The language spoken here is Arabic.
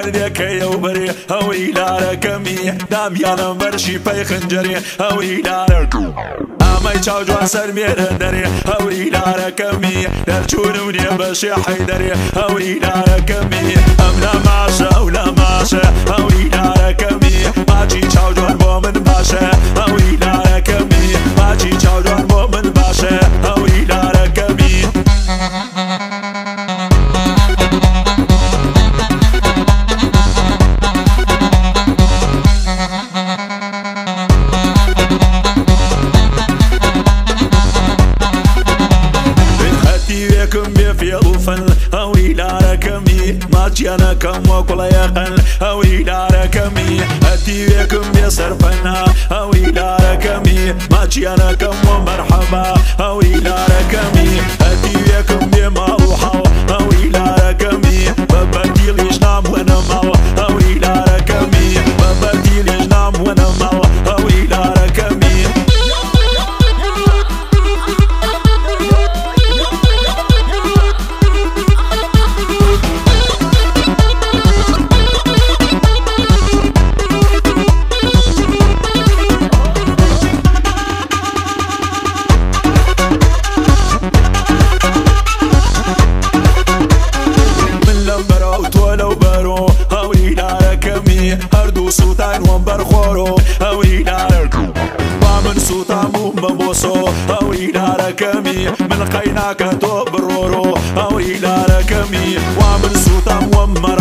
بردك يوبري أو إلى كمي دام يانا مرشي باي خنجري أو إلى أما يتشاو جوان سرمير دري أو إلى كمي درجونوني بشي حيدري أو إلى كمي أمنا ماشا أو لا ماشا أو إلى كمي ماجي تشاو جوان مومن باشا أو إلى كمي ماجي تشاو جوان مومن باشا أو إلى كمي في غفل أو إلى ركمي ما تيانا كم وكل يقل أو إلى ركمي أتيكم بصرفنا أو إلى ركمي ما تيانا كم ومرحبا أو إلى ركمي أتيكم بما أوحى أو إلى ركمي ببدي ليش نام ونمال أو إلى ركمي ببدي ليش نام ونمال أو إلى ركمي هردو سوتان ومبر خورو أو إلى ركم ومن سوتان بمبوسو أو إلى ركمي من قيناك تو برورو أو إلى ركمي ومن سوتان ومن